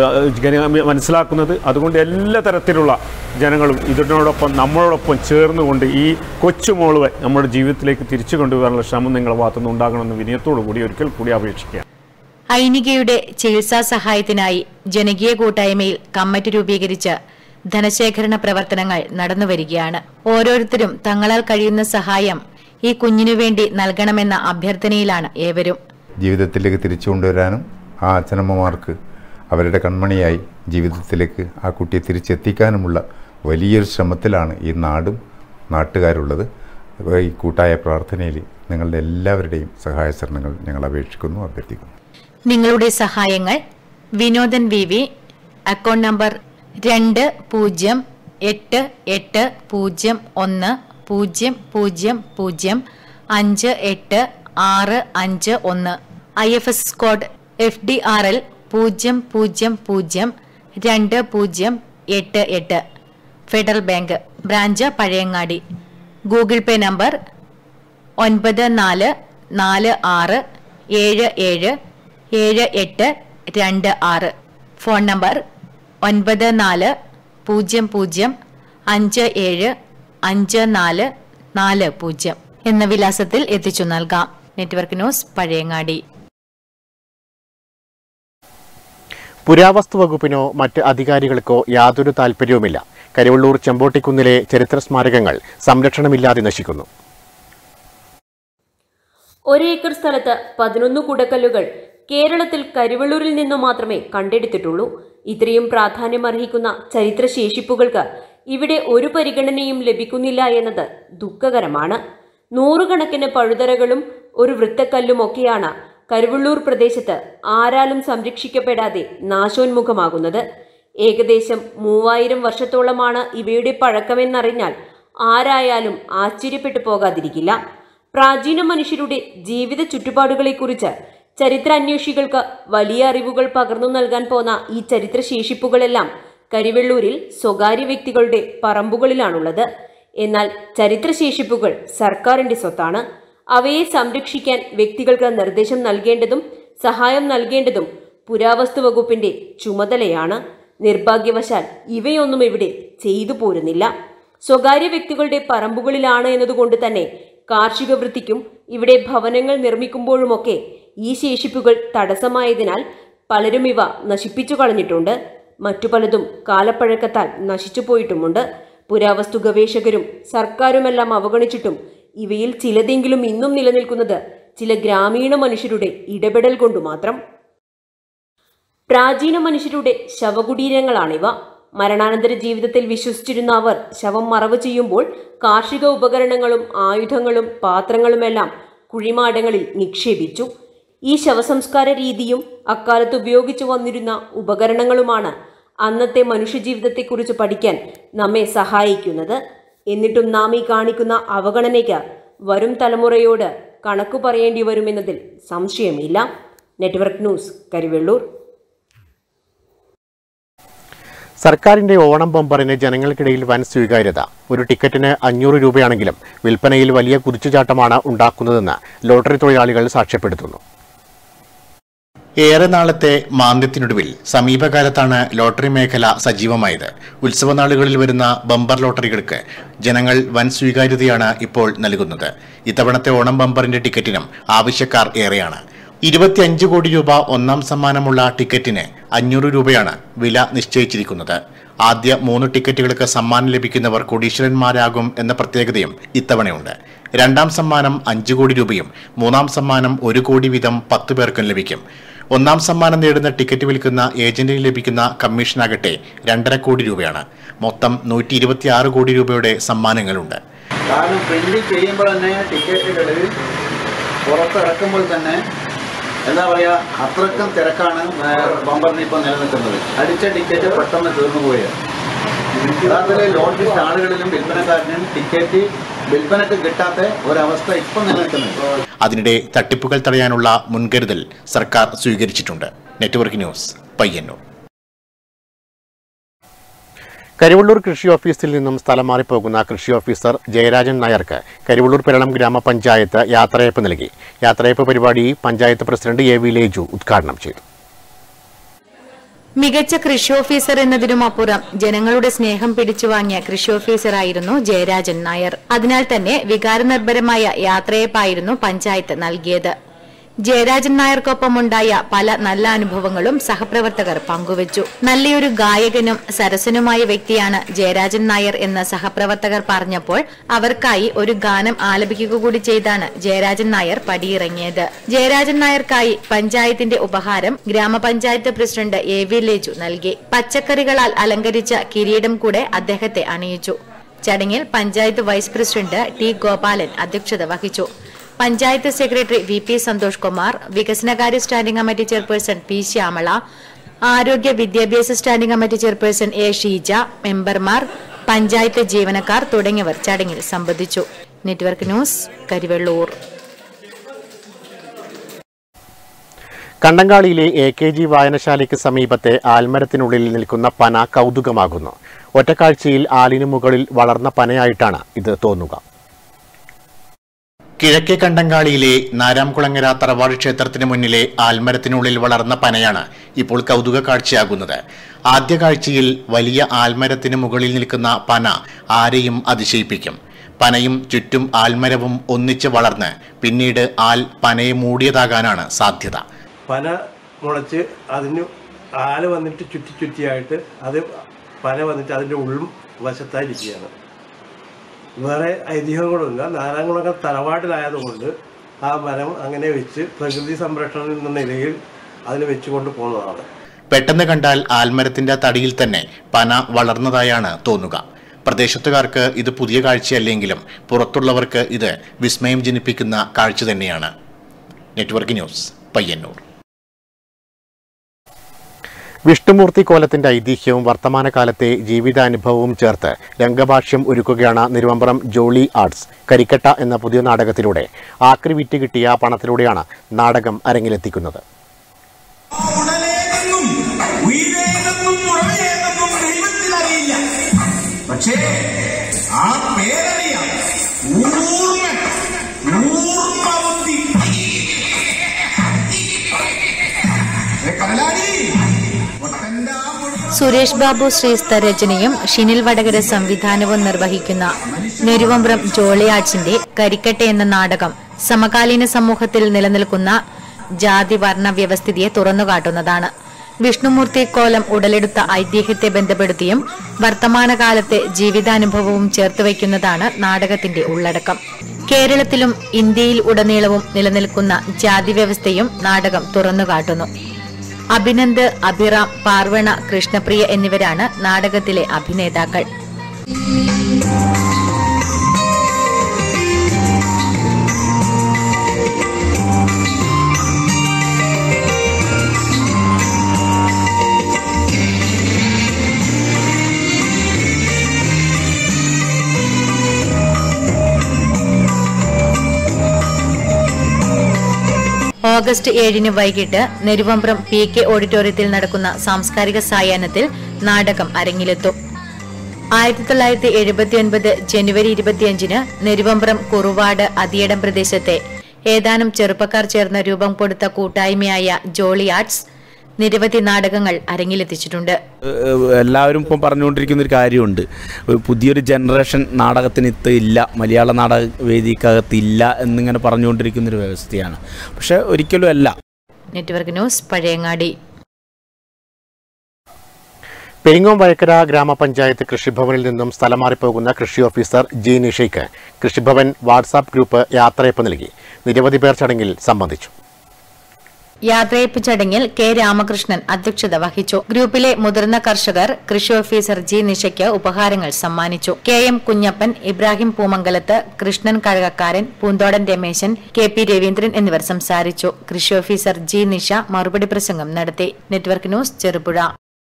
മനസ്സിലാക്കുന്നത്. അതുകൊണ്ട് എല്ലാ തരത്തിലുള്ള ജനങ്ങളും ഇതിനോടൊപ്പം നമ്മളോടൊപ്പം ചേർന്നുകൊണ്ട് ഈ കൊച്ചുമോളെ നമ്മുടെ ജീവിതത്തിലേക്ക് തിരിച്ചു കൊണ്ടുവരാനുള്ള ശ്രമം നിങ്ങളുടെ ഭാഗത്തുനിന്ന് ഉണ്ടാകണമെന്ന് വിനയത്തോടു കൂടി ഒരിക്കൽ കൂടി അപേക്ഷിക്കുക. ഐനികയുടെ ചികിത്സാ സഹായത്തിനായി ജനകീയ കൂട്ടായ്മയിൽ കമ്മിറ്റി രൂപീകരിച്ച് ധനശേഖരണ പ്രവർത്തനങ്ങൾ നടന്നുവരികയാണ്. ഓരോരുത്തരും തങ്ങളാൽ കഴിയുന്ന സഹായം ഈ കുഞ്ഞിനു വേണ്ടി നൽകണമെന്ന അഭ്യർത്ഥനയിലാണ് ഏവരും. ജീവിതത്തിലേക്ക് തിരിച്ചു കൊണ്ടുവരാനും ആ അച്ഛനമ്മമാർക്ക് അവരുടെ കൺമണിയായി ജീവിതത്തിലേക്ക് ആ കുട്ടിയെ തിരിച്ചെത്തിക്കാനുമുള്ള വലിയൊരു ശ്രമത്തിലാണ് ഈ നാടും നാട്ടുകാരുള്ളത്. ഈ കൂട്ടായ പ്രാർത്ഥനയിൽ നിങ്ങളുടെ എല്ലാവരുടെയും സഹായ സഹകരണങ്ങൾ ഞങ്ങൾ അപേക്ഷിക്കുന്നു, അഭ്യർത്ഥിക്കുന്നു. നിങ്ങളുടെ സഹായങ്ങൾ Vinodan V V, account number രണ്ട് പൂജ്യം എട്ട് എട്ട് പൂജ്യം ഒന്ന് പൂജ്യം പൂജ്യം പൂജ്യം അഞ്ച് എട്ട് ആറ് അഞ്ച് ഒന്ന്, I F S code F D R L പൂജ്യം പൂജ്യം പൂജ്യം രണ്ട് പൂജ്യം എട്ട് എട്ട്, federal bank branch Pazhayangadi. Google Pay number ഒൻപത് നാല് നാല് ആറ് ഏഴ് ഏഴ് ഏഴ് എട്ട് രണ്ട് ആറ്, ഫോൺ നമ്പർ ഒൻപത് നാല് പൂജ്യം പൂജ്യം അഞ്ച് ഏഴ് അഞ്ച് നാല് നാല് പൂജ്യം എന്ന വിലാസത്തിൽ എത്തിച്ചു നൽകാം. Network news, Pazhayangadi. പുരാവസ്തു വകുപ്പിനോ മറ്റ് അധികാരികൾക്കോ യാതൊരു താൽപര്യവുമില്ല. കരിവള്ളൂർ ചെമ്പോട്ടിക്കുന്നിലെ ചരിത്ര സ്മാരകങ്ങൾ സംരക്ഷണമില്ലാതെ നശിക്കുന്നു. ഒരേക്കർ സ്ഥലത്ത് പതിനൊന്ന് കുടക്കല്ലുകൾ കേരളത്തിൽ കരിവള്ളൂരിൽ നിന്നു മാത്രമേ കണ്ടെടുത്തിട്ടുള്ളൂ. ഇത്രയും പ്രാധാന്യമർഹിക്കുന്ന ചരിത്രശേഷിപ്പുകൾക്ക് ഇവിടെ ഒരു പരിഗണനയും ലഭിക്കുന്നില്ല എന്നത് ദുഃഖകരമാണ്. നൂറുകണക്കിന് പഴുതറകളും ഒരു വൃത്തക്കല്ലുമൊക്കെയാണ് കരുവള്ളൂർ പ്രദേശത്ത് ആരാലും സംരക്ഷിക്കപ്പെടാതെ നാശോന്മുഖമാകുന്നത്. ഏകദേശം മൂവായിരം വർഷത്തോളമാണ് ഇവയുടെ പഴക്കമെന്നറിഞ്ഞാൽ ആരായാലും ആശ്ചര്യപ്പെട്ടു പോകാതിരിക്കില്ല. പ്രാചീന മനുഷ്യരുടെ ജീവിത ചുറ്റുപാടുകളെക്കുറിച്ച് ചരിത്രാന്വേഷികൾക്ക് വലിയ അറിവുകൾ പകർന്നു നൽകാൻ പോന്ന ഈ ചരിത്രശേഷിപ്പുകളെല്ലാം കരിവെള്ളൂരിൽ സ്വകാര്യ വ്യക്തികളുടെ പറമ്പുകളിലാണുള്ളത്. എന്നാൽ ചരിത്രശേഷിപ്പുകൾ സർക്കാരിന്റെ സ്വത്താണ്. അവയെ സംരക്ഷിക്കാൻ വ്യക്തികൾക്ക് നിർദ്ദേശം നൽകേണ്ടതും സഹായം നൽകേണ്ടതും പുരാവസ്തു വകുപ്പിന്റെ ചുമതലയാണ്. നിർഭാഗ്യവശാൽ ഇവയൊന്നും ഇവിടെ ചെയ്തു പോരുന്നില്ല. സ്വകാര്യ വ്യക്തികളുടെ പറമ്പുകളിലാണ് എന്നതുകൊണ്ട് തന്നെ കാർഷിക വൃത്തിക്കും ഇവിടെ ഭവനങ്ങൾ നിർമ്മിക്കുമ്പോഴുമൊക്കെ ഈ ശേഷിപ്പുകൾ തടസ്സമായതിനാൽ പലരും ഇവ നശിപ്പിച്ചു കളഞ്ഞിട്ടുണ്ട്. മറ്റു പലതും കാലപ്പഴക്കത്താൽ നശിച്ചു പോയിട്ടുമുണ്ട്. പുരാവസ്തു ഗവേഷകരും സർക്കാരുമെല്ലാം അവഗണിച്ചിട്ടും ഇവയിൽ ചിലതെങ്കിലും ഇന്നും നിലനിൽക്കുന്നത് ചില ഗ്രാമീണ മനുഷ്യരുടെ ഇടപെടൽ കൊണ്ടു മാത്രം. പ്രാചീന മനുഷ്യരുടെ ശവകുടീരങ്ങളാണിവ. മരണാനന്തര ജീവിതത്തിൽ വിശ്വസിച്ചിരുന്ന അവർ ശവം മറവ് ചെയ്യുമ്പോൾ കാർഷിക ഉപകരണങ്ങളും ആയുധങ്ങളും പാത്രങ്ങളുമെല്ലാം കുഴിമാടങ്ങളിൽ നിക്ഷേപിച്ചു. ഈ ശവസംസ്കാര രീതിയും അക്കാലത്ത് ഉപയോഗിച്ചു വന്നിരുന്ന ഉപകരണങ്ങളുമാണ് അന്നത്തെ മനുഷ്യജീവിതത്തെക്കുറിച്ച് പഠിക്കാൻ നമ്മെ സഹായിക്കുന്നത്. എന്നിട്ടും നാം ഈ കാണിക്കുന്ന അവഗണനയ്ക്ക് വരും തലമുറയോട് കണക്കു പറയേണ്ടി വരുമെന്നതിൽ സംശയമില്ല. Network news, Karivellur. സർക്കാരിന്റെ ഓണം ബമ്പറിന് ജനങ്ങൾക്കിടയിൽ വൻ സ്വീകാര്യത. ഒരു ടിക്കറ്റിന് അഞ്ഞൂറ് രൂപയാണെങ്കിലും വിൽപ്പനയിൽ വലിയ കുതിച്ചുചാട്ടമാണ് ഉണ്ടാക്കുന്നതെന്ന് ലോട്ടറി തൊഴിലാളികൾ സാക്ഷ്യപ്പെടുത്തുന്നു. ഏറെ നാളത്തെ മാന്ദ്യത്തിനൊടുവിൽ സമീപകാലത്താണ് ലോട്ടറി മേഖല സജീവമായത്. ഉത്സവനാളുകളിൽ വരുന്ന ബമ്പർ ലോട്ടറികൾക്ക് ജനങ്ങൾ വൻ സ്വീകാര്യതയാണ് ഇപ്പോൾ നൽകുന്നത്. ഇത്തവണത്തെ ഓണം ബമ്പറിന്റെ ടിക്കറ്റിനും ആവശ്യക്കാർ ഏറെയാണ്. ഇരുപത്തിയഞ്ച് കോടി രൂപ ഒന്നാം സമ്മാനമുള്ള ടിക്കറ്റിന് അഞ്ഞൂറ് രൂപയാണ് വില നിശ്ചയിച്ചിരിക്കുന്നത്. ആദ്യ മൂന്ന് ടിക്കറ്റുകൾക്ക് സമ്മാനം ലഭിക്കുന്നവർ കോടീശ്വരന്മാരാകും എന്ന പ്രത്യേകതയും ഇത്തവണയുണ്ട്. രണ്ടാം സമ്മാനം അഞ്ച് കോടി രൂപയും മൂന്നാം സമ്മാനം ഒരു കോടി വീതം പത്ത് പേർക്കും ലഭിക്കും. ഒന്നാം സമ്മാനം നേടുന്ന ടിക്കറ്റ് വിൽക്കുന്ന ഏജന്റിന് ലഭിക്കുന്ന കമ്മീഷനാകട്ടെ രണ്ടര കോടി രൂപയാണ്. മൊത്തം നൂറ്റി ഇരുപത്തിയാറ് കോടി രൂപയുടെ സമ്മാനങ്ങളുണ്ട്. കാരണം പ്രിന്റിംഗ് ചെയ്യുമ്പോൾ തന്നെ ടിക്കറ്റുകൾ പുറത്തിറക്കുമ്പോൾ തന്നെ എന്താ പറയുക, അത്രക്കും തിരക്കാണ് ബമ്പറിന് ഇപ്പോൾ നിലനിൽക്കുന്നത്. അടിച്ച ടിക്കറ്റ് പെട്ടെന്ന് തീർന്നു പോയത്. യഥാർത്ഥത്തിൽ ലോട്ടറി സ്റ്റാളുകളിലും വിൽപ്പനക്കാരനും ടിക്കറ്റ് വിൽപ്പനക്ക് കിട്ടാത്ത ഒരവസ്ഥ ഇപ്പം നിലനിൽക്കുന്നുണ്ട്. അതിനിടെ തട്ടിപ്പുകൾ തടയാനുള്ള മുൻകരുതൽ സർക്കാർ സ്വീകരിച്ചിട്ടുണ്ട്. Network news, Payyanur. കരിവള്ളൂർ കൃഷി ഓഫീസിൽ നിന്നും സ്ഥലം മാറിപ്പോകുന്ന കൃഷി ഓഫീസർ ജയരാജൻ നായർക്ക് കരിവള്ളൂർ പെരളം ഗ്രാമപഞ്ചായത്ത് യാത്രയയപ്പ് നൽകി. യാത്രയയപ്പ് പരിപാടി panchayat president A V Leju ഉദ്ഘാടനം ചെയ്തു. മികച്ച കൃഷി ഓഫീസർ എന്നതിനുമപ്പുറം ജനങ്ങളുടെ സ്നേഹം പിടിച്ചു വാങ്ങിയ കൃഷി ഓഫീസറായിരുന്നു ജയരാജൻ നായർ. അതിനാൽ തന്നെ വികാരനിർഭരമായ യാത്രയയപ്പായിരുന്നു പഞ്ചായത്ത് നൽകിയത്. ജയരാജൻ നായർക്കൊപ്പമുണ്ടായ പല നല്ല അനുഭവങ്ങളും സഹപ്രവർത്തകർ പങ്കുവച്ചു. നല്ലൊരു ഗായകനും സരസനുമായ വ്യക്തിയാണ് ജയരാജൻ നായർ എന്ന് സഹപ്രവർത്തകർ പറഞ്ഞപ്പോൾ അവർക്കായി ഒരു ഗാനം ആലപിക്കുക കൂടി ചെയ്താണ് ജയരാജൻ നായർ പടിയിറങ്ങിയത്. ജയരാജൻ നായർക്കായി പഞ്ചായത്തിന്റെ ഉപഹാരം ഗ്രാമപഞ്ചായത്ത് പ്രസിഡന്റ് എ വി ലേജു നൽകി. പച്ചക്കറികളാൽ അലങ്കരിച്ച കിരീടം കൂടെ അദ്ദേഹത്തെ അണിയിച്ചു. ചടങ്ങിൽ panchayat vice president T Gopalan അധ്യക്ഷത വഹിച്ചു. Panchayat secretary V P Santhosh Kumar, വികസനകാര്യ standing committee chairperson P Shyamala, ആരോഗ്യ വിദ്യാഭ്യാസ standing committee chairperson A Sheeja, മെമ്പർമാർ, പഞ്ചായത്ത് ജീവനക്കാർ തുടങ്ങിയവർ ചടങ്ങിൽ സംബന്ധിച്ചു. Network news, Karivellur. കണ്ടങ്കാളിയിലെ എ കെ ജി വായനശാലയ്ക്ക് സമീപത്തെ ആൽമരത്തിനുള്ളിൽ നിൽക്കുന്ന പന കൗതുകമാകുന്നു. ഒറ്റക്കാഴ്ചയിൽ ആലിനു മുകളിൽ വളർന്ന പനയായിട്ടാണ് ഇത് തോന്നുക. കിഴക്കേ കണ്ടങ്കാളിയിലെ നാരാംകുളങ്ങര തറവാട് ക്ഷേത്രത്തിന് മുന്നിലെ ആൽമരത്തിനുള്ളിൽ വളർന്ന പനയാണ് ഇപ്പോൾ കൗതുക കാഴ്ചയാകുന്നത്. ആദ്യ കാഴ്ചയിൽ വലിയ ആൽമരത്തിന് മുകളിൽ നിൽക്കുന്ന പന ആരെയും അതിശയിപ്പിക്കും. പനയും ചുറ്റും ആൽമരവും ഒന്നിച്ച് വളർന്ന് പിന്നീട് ആൽ പനയെ മൂടിയതാകാനാണ് സാധ്യത. പന മുളച്ച് അതിന് ആല് വന്നിട്ട് ചുറ്റി ചുറ്റിയായിട്ട് അത് പന വന്നിട്ട് അതിൻ്റെ ഉള്ളും വശത്തായിരിക്കുകയാണ്. വേറെ ഐതിഹ്യങ്ങളൊന്നുമില്ല. നാരായണകുളങ്ങര തറവാട്ടിലായതുകൊണ്ട് ആ മരം അങ്ങനെ വെച്ച് പ്രകൃതി സംരക്ഷണം എന്ന നിലയിൽ അതിൽ വെച്ചുകൊണ്ട് പോകുന്നതാണ്. പെട്ടെന്ന് കണ്ടാൽ ആൽമരത്തിന്റെ തടിയിൽ തന്നെ പന വളർന്നതായാണ് തോന്നുക. പ്രദേശത്തുകാർക്ക് ഇത് പുതിയ കാഴ്ചയല്ലെങ്കിലും പുറത്തുള്ളവർക്ക് ഇത് വിസ്മയം ജനിപ്പിക്കുന്ന കാഴ്ച തന്നെയാണ്. Network news, Payyanur. വിഷ്ണുമൂർത്തി കോലത്തിന്റെ ഐതിഹ്യവും വർത്തമാനകാലത്തെ ജീവിതാനുഭവവും ചേർത്ത് രംഗഭാഷ്യം ഒരുക്കുകയാണ് നിരുവമ്പ്രം ജോളി ആർട്സ്. കരിക്കട്ട എന്ന പുതിയ നാടകത്തിലൂടെ ആക്രി വിറ്റ് കിട്ടിയ പണത്തിലൂടെയാണ് നാടകം അരങ്ങിലെത്തിക്കുന്നത്. പക്ഷേ ആ പേരറിയാം. സുരേഷ് ബാബു ശ്രീസ്ത രചനയും ഷിനിൽ വടകര സംവിധാനവും നിർവഹിക്കുന്ന നെരുവമ്പ്രം ജോളി ആർട്സിന്റെ കരിക്കട്ട എന്ന നാടകം സമകാലീന സമൂഹത്തിൽ നിലനിൽക്കുന്ന ജാതി വർണ്ണ വ്യവസ്ഥിതിയെ തുറന്നുകാട്ടുന്നതാണ്. വിഷ്ണുമൂർത്തി കോലം ഉടലെടുത്ത ഐതിഹ്യത്തെ ബന്ധപ്പെടുത്തിയും വർത്തമാനകാലത്തെ ജീവിതാനുഭവവും ചേർത്തുവയ്ക്കുന്നതാണ് നാടകത്തിന്റെ ഉള്ളടക്കം. കേരളത്തിലും ഇന്ത്യയിൽ ഉടനീളവും നിലനിൽക്കുന്ന ജാതി വ്യവസ്ഥയും നാടകം തുറന്നുകാട്ടുന്നു. അഭിനന്ദ്, അഭിറാം, പാർവണ, കൃഷ്ണപ്രിയ എന്നിവരാണ് നാടകത്തിലെ അഭിനേതാക്കൾ. ഓഗസ്റ്റ് ഏഴിന് വൈകിട്ട് നെരുവമ്പ്രം പി കെ ഓഡിറ്റോറിയത്തിൽ നടക്കുന്ന സാംസ്കാരിക സായാഹ്നത്തിൽ നാടകം അരങ്ങിലെത്തും. ആയിരത്തി തൊള്ളായിരത്തി എഴുപത്തിയൊൻപത് ജനുവരി ഇരുപത്തിയഞ്ചിന് നെരുവമ്പ്രം കുറുവാട് അതിയടം പ്രദേശത്തെ ഏതാനും ചെറുപ്പക്കാർ ചേർന്ന് രൂപം കൊടുത്ത കൂട്ടായ്മയായ ജോളി ആർട്സ് നിരവധി നാടകങ്ങൾ അരങ്ങിലെത്തിച്ചിട്ടുണ്ട്. എല്ലാവരും ഇപ്പം പറഞ്ഞുകൊണ്ടിരിക്കുന്ന ഒരു കാര്യമുണ്ട്, പുതിയൊരു ജനറേഷൻ നാടകത്തിന് ഇത്ത് ഇല്ല, മലയാള നാടക വേദിക്കകത്ത് ഇല്ല എന്നിങ്ങനെ പറഞ്ഞുകൊണ്ടിരിക്കുന്നൊരു വ്യവസ്ഥയാണ്. പക്ഷെ ഒരിക്കലും അല്ല. Network news, Pazhayangadi. പെരിങ്ങോം വയക്കര ഗ്രാമപഞ്ചായത്ത് കൃഷിഭവനിൽ നിന്നും സ്ഥലം മാറിപ്പോകുന്ന കൃഷി ഓഫീസർ ജി നിഷയ്ക്ക് കൃഷിഭവൻ വാട്സാപ്പ് ഗ്രൂപ്പ് യാത്രയപ്പ് നൽകി. നിരവധി പേർ ചടങ്ങിൽ സംബന്ധിച്ചു. യാത്രയപ്പ് ചടങ്ങിൽ കെ രാമകൃഷ്ണൻ അധ്യക്ഷത വഹിച്ചു. ഗ്രൂപ്പിലെ മുതിർന്ന കർഷകർ കൃഷി ഓഫീസർ ജി നിഷയ്ക്ക് ഉപഹാരങ്ങൾ സമ്മാനിച്ചു. K M Kunhappan, Ibrahim Poomangalath, Krishnan Kazhakakkaran, Poonthodan Rameshan, K P Raveendran എന്നിവർ സംസാരിച്ചു. കൃഷി ഓഫീസർ ജി നിഷ മറുപടി പ്രസംഗം നടത്തി. Network news, Cherupuzha.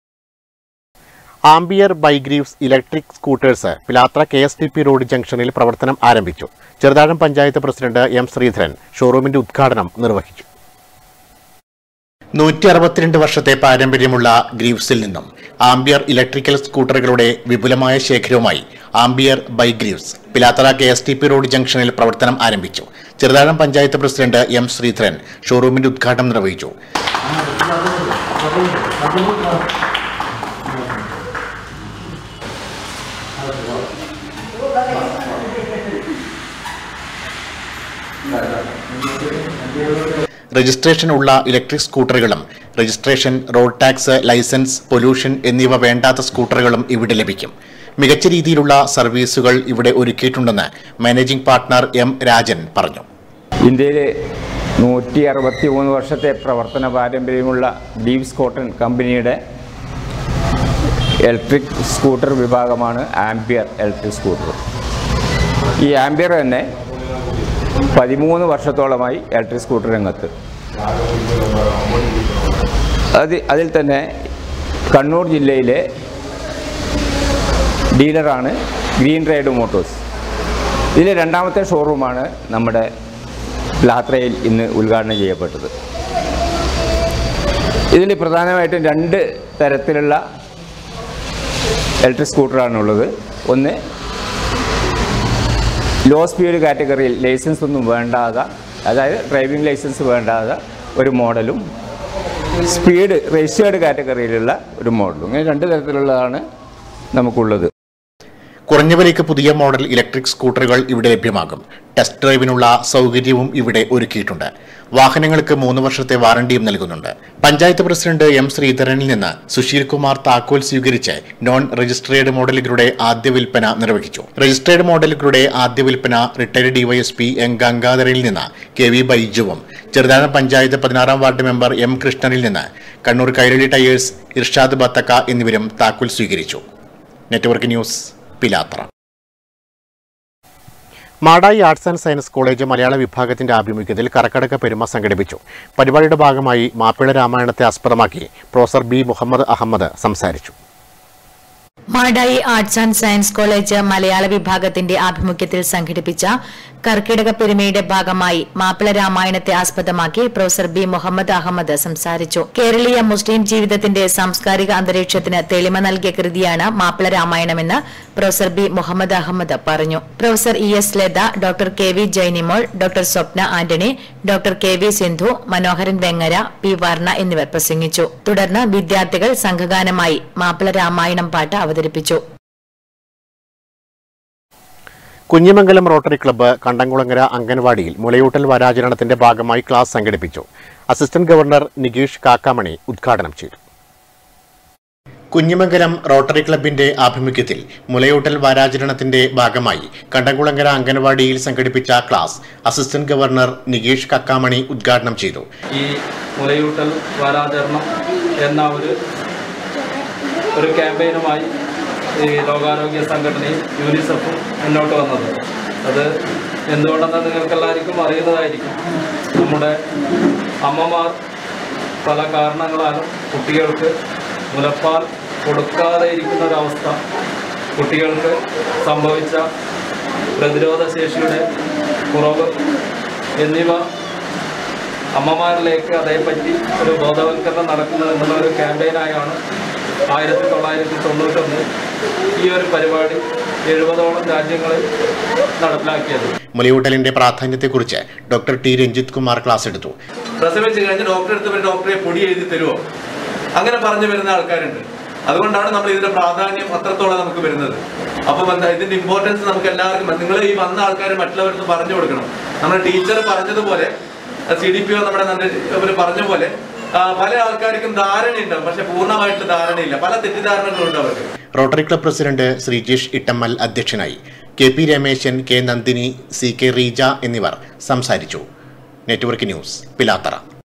Ampere by Greaves electric scooters Pilathara K S T P road ജംഗ്ഷനിൽ പ്രവർത്തനം ആരംഭിച്ചു. ചെറുതാഴം പഞ്ചായത്ത് പ്രസിഡന്റ് എം ശ്രീധരൻ ഷോറൂമിന്റെ ഉദ്ഘാടനം നിർവഹിച്ചു. നൂറ്റി അറുപത്തിരണ്ട് വർഷത്തെ പാരമ്പര്യമുള്ള ഗ്രീവ്സിൽ നിന്നും ആംബിയർ ഇലക്ട്രിക്കൽ സ്കൂട്ടറുകളുടെ വിപുലമായ ശേഖരവുമായി Ampere by Greaves Pilathara K S T P road ജംഗ്ഷനിൽ പ്രവർത്തനം ആരംഭിച്ചു. ചെറുതാഴം പഞ്ചായത്ത് പ്രസിഡന്റ് എം ശ്രീധരൻ ഷോറൂമിന്റെ ഉദ്ഘാടനം നിർവഹിച്ചു. രജിസ്ട്രേഷൻ ഉള്ള ഇലക്ട്രിക് സ്കൂട്ടറുകളും registration, road tax, license, pollution എന്നിവ വേണ്ടാത്ത സ്കൂട്ടറുകളും ഇവിടെ ലഭിക്കും. മികച്ച രീതിയിലുള്ള സർവീസുകൾ ഇവിടെ ഒരുക്കിയിട്ടുണ്ടെന്ന് മാനേജിംഗ് പാർട്ണർ എം രാജൻ പറഞ്ഞു. ഇന്ത്യയിലെ നൂറ്റി അറുപത്തി മൂന്ന് വർഷത്തെ പ്രവർത്തന പാരമ്പര്യമുള്ള ഗ്രീവ്സ് കോട്ടൺ കമ്പനിയുടെ ഇലക്ട്രിക് സ്കൂട്ടർ വിഭാഗമാണ് ആംബിയർ ഇലക്ട്രിക് സ്കൂട്ടർ. ഈ ആംബിയർ തന്നെ പതിമൂന്ന് വർഷത്തോളമായി ഇലക്ട്രിക് സ്കൂട്ടർ രംഗത്ത്. അത് അതിൽ തന്നെ കണ്ണൂർ ജില്ലയിലെ ഡീലറാണ് ഗ്രീൻ റൈഡ് മോട്ടോഴ്സ്. ഇതിലെ രണ്ടാമത്തെ ഷോറൂമാണ് നമ്മുടെ പിലാത്രയിൽ ഇന്ന് ഉദ്ഘാടനം ചെയ്യപ്പെട്ടത്. ഇതിൽ പ്രധാനമായിട്ടും രണ്ട് തരത്തിലുള്ള ഇലക്ട്രിക് സ്കൂട്ടറാണുള്ളത്. ഒന്ന് ലോ സ്പീഡ് കാറ്റഗറിയിൽ ലൈസൻസ് ഒന്നും വേണ്ടാതെ, അതായത് ഡ്രൈവിംഗ് ലൈസൻസ് വേണ്ടാതെ ഒരു മോഡലും സ്പീഡ് രജിസ്റ്റേർഡ് കാറ്റഗറിയിലുള്ള ഒരു മോഡലും. ഇങ്ങനെ രണ്ട് തരത്തിലുള്ളതാണ് നമുക്കുള്ളത്. കുറഞ്ഞ വിലയ്ക്ക് പുതിയ മോഡൽ ഇലക്ട്രിക് സ്കൂട്ടറുകൾ ഇവിടെ ലഭ്യമാകും. ടെസ്റ്റ് ഡ്രൈവിനുള്ള സൗകര്യവും ഇവിടെ ഒരുക്കിയിട്ടുണ്ട്. വാഹനങ്ങൾക്ക് മൂന്ന് വർഷത്തെ വാറണ്ടിയും നൽകുന്നുണ്ട്. പഞ്ചായത്ത് പ്രസിഡന്റ് എം ശ്രീധരനിൽ നിന്ന് സുശീൽ കുമാർ താക്കോൽ സ്വീകരിച്ച് നോൺ രജിസ്ട്രേഡ് മോഡലുകളുടെ ആദ്യ വിൽപ്പന നിർവഹിച്ചു. രജിസ്ട്രേഡ് മോഡലുകളുടെ ആദ്യ വിൽപ്പന റിട്ടയർഡ് ഡിവൈഎസ്പി എം ഗംഗാധരനിൽ നിന്ന് കെ വി ബൈജുവും, ചെറുതാഴം പഞ്ചായത്ത് പതിനാറാം വാർഡ് മെമ്പർ എം കൃഷ്ണനിൽ നിന്ന് കണ്ണൂർ കൈരളി ടയേഴ്സ് ഇർഷാദ് ബത്തക്ക എന്നിവരും താക്കോൽ സ്വീകരിച്ചു. Network news, Pilathara. Madayi arts and science college മലയാള വിഭാഗത്തിന്റെ ആഭിമുഖ്യത്തിൽ കർക്കടക പെരുമ സംഘടിപ്പിച്ചു. പരിപാടിയുടെ ഭാഗമായി മാപ്പിള രാമായണത്തെ ആസ്പദമാക്കി പ്രൊഫസർ ബി മുഹമ്മദ് അഹമ്മദ് സംസാരിച്ചു. Madayi arts and science college മലയാള വിഭാഗത്തിന്റെ ആഭിമുഖ്യത്തിൽ സംഘടിപ്പിച്ച കർക്കിടക പെരുമയുടെ ഭാഗമായി മാപ്പിള രാമായണത്തെ ആസ്പദമാക്കി പ്രൊഫസർ ബി മുഹമ്മദ് അഹമ്മദ് സംസാരിച്ചു. കേരളീയ മുസ്ലിം ജീവിതത്തിന്റെ സാംസ്കാരിക അന്തരീക്ഷത്തിന് തെളിമ നൽകിയ കൃതിയാണ് മാപ്പിള രാമായണമെന്ന് പ്രൊഫസർ ബി മുഹമ്മദ് അഹമ്മദ് പറഞ്ഞു. Professor E S Latha, doctor K V Jainimol, doctor Swapna Antony, doctor K V Sindhu, Manoharan Vengara, P Varna എന്നിവർ പ്രസംഗിച്ചു. തുടർന്ന് വിദ്യാർത്ഥികൾ സംഘഗാനമായി മാപ്പിള രാമായണം പാട്ട് അവതരിപ്പിച്ചു. കുഞ്ഞിമംഗലം റോട്ടറി ക്ലബ്ബ് കണ്ടംകുളങ്ങര അംഗൻവാടിയിൽ മുലയൂട്ടൽ വാരാചരണത്തിന്റെ ഭാഗമായി ക്ലാസ് സംഘടിപ്പിച്ചു. അസിസ്റ്റന്റ് ഗവർണർ നികേഷ് കാക്കാമണി ഉദ്ഘാടനം ചെയ്തു. കുഞ്ഞിമംഗലം റോട്ടറി ക്ലബിന്റെ ആഭിമുഖ്യത്തിൽ മുലയൂട്ടൽ വാരാചരണത്തിന്റെ ഭാഗമായി കണ്ടംകുളങ്ങര അംഗനവാടിയിൽ സംഘടിപ്പിച്ച class assistant governor Nikesh Kakkamani ഉദ്ഘാടനം ചെയ്തു. ഈ മുലയൂട്ടൽ വാരാചരണം എന്ന ഒരു ഒരു ക്യാമ്പയിനുമായി ഈ ലോകാരോഗ്യ സംഘടനയും യൂണിസെഫും മുന്നോട്ട് വന്നത്. അത് എന്തുകൊണ്ടെന്ന് നിങ്ങൾക്കെല്ലാവർക്കും അറിയുന്നതായിരിക്കും. നമ്മുടെ അമ്മമാർ പല കാരണങ്ങളാലും കുട്ടികൾക്ക് മുലപ്പാൽ കൊടുക്കാതെ ഇരിക്കുന്ന ഒരവസ്ഥ, കുട്ടികൾക്ക് സംഭവിച്ച പ്രതിരോധ ശേഷിയുടെ കുറവ് എന്നിവ അമ്മമാരിലേക്ക് അതേപ്പറ്റി ഒരു ബോധവൽക്കരണം നടക്കുന്നത് എന്നുള്ള ഒരു ക്യാമ്പയിനായാണ് ആയിരത്തി തൊള്ളായിരത്തി തൊണ്ണൂറ്റൊന്ന് ഈ ഒരു പരിപാടി എഴുപതോളം രാജ്യങ്ങളിൽ നടപ്പിലാക്കിയത്. മുലയൂട്ടലിന്റെ പ്രാധാന്യത്തെക്കുറിച്ച് doctor T Ranjith Kumar class എടുത്തു. പ്രസവിച്ച് കഴിഞ്ഞ് ഡോക്ടറെ അടുത്ത് ഡോക്ടറെ പൊടി എഴുതി തരുമോ, അങ്ങനെ പറഞ്ഞു വരുന്ന ആൾക്കാരുണ്ട്. അതുകൊണ്ടാണ് നമ്മൾ ഇതിന്റെ പ്രാധാന്യം അത്രത്തോളം നമുക്ക് വരുന്നത്. അപ്പം എന്താ ഇതിന്റെ ഇമ്പോർട്ടൻസ് നമുക്ക് എല്ലാവർക്കും, നിങ്ങൾ ഈ വന്ന ആൾക്കാർ മറ്റുള്ളവർക്ക് പറഞ്ഞു കൊടുക്കണം. നമ്മുടെ ടീച്ചർ പറഞ്ഞതുപോലെ, സി ഡി പി ഒ നമ്മുടെ പറഞ്ഞ പോലെ പല ആൾക്കാർക്കും ധാരണയുണ്ടാവും, പക്ഷെ പൂർണ്ണമായിട്ട് ധാരണയില്ല. പല തെറ്റിദ്ധാരണകളുണ്ട് അവർക്ക്. Rotary club president Sreejesh Ittammal അധ്യക്ഷനായി. K P Rameshan, K Nandini, C K Reeja എന്നിവർ സംസാരിച്ചു. Network news, Pilathara.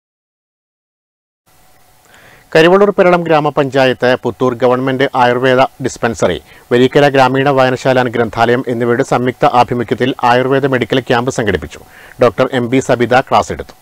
കരിവള്ളൂർ പെരളം ഗ്രാമപഞ്ചായത്ത്, പുത്തൂർ ഗവൺമെന്റ് ആയുർവേദ ഡിസ്പെൻസറി, വെലിക്കര ഗ്രാമീണ വായനശാല ഗ്രന്ഥാലയം എന്നിവയുടെ സംയുക്ത ആഭിമുഖ്യത്തിൽ ആയുർവേദ മെഡിക്കൽ ക്യാമ്പ് സംഘടിപ്പിച്ചു. Doctor M B Sabitha class എടുത്തു.